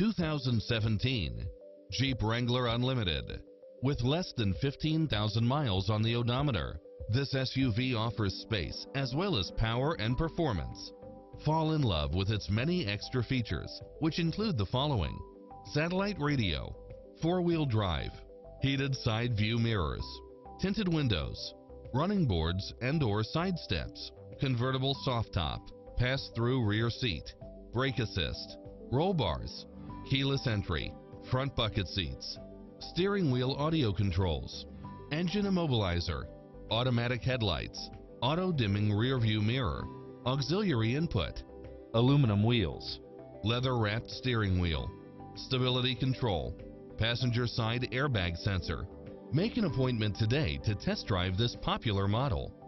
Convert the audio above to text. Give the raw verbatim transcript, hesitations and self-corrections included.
two thousand seventeen Jeep Wrangler Unlimited. With less than fifteen thousand miles on the odometer, this S U V offers space as well as power and performance. Fall in love with its many extra features, which include the following: satellite radio, four-wheel drive, heated side view mirrors, tinted windows, running boards and or side steps, convertible soft top, pass-through rear seat, brake assist, roll bars, keyless entry, front bucket seats, steering wheel audio controls, engine immobilizer, automatic headlights, auto-dimming rear view mirror, auxiliary input, aluminum wheels, leather-wrapped steering wheel, stability control, passenger side airbag sensor. Make an appointment today to test drive this popular model.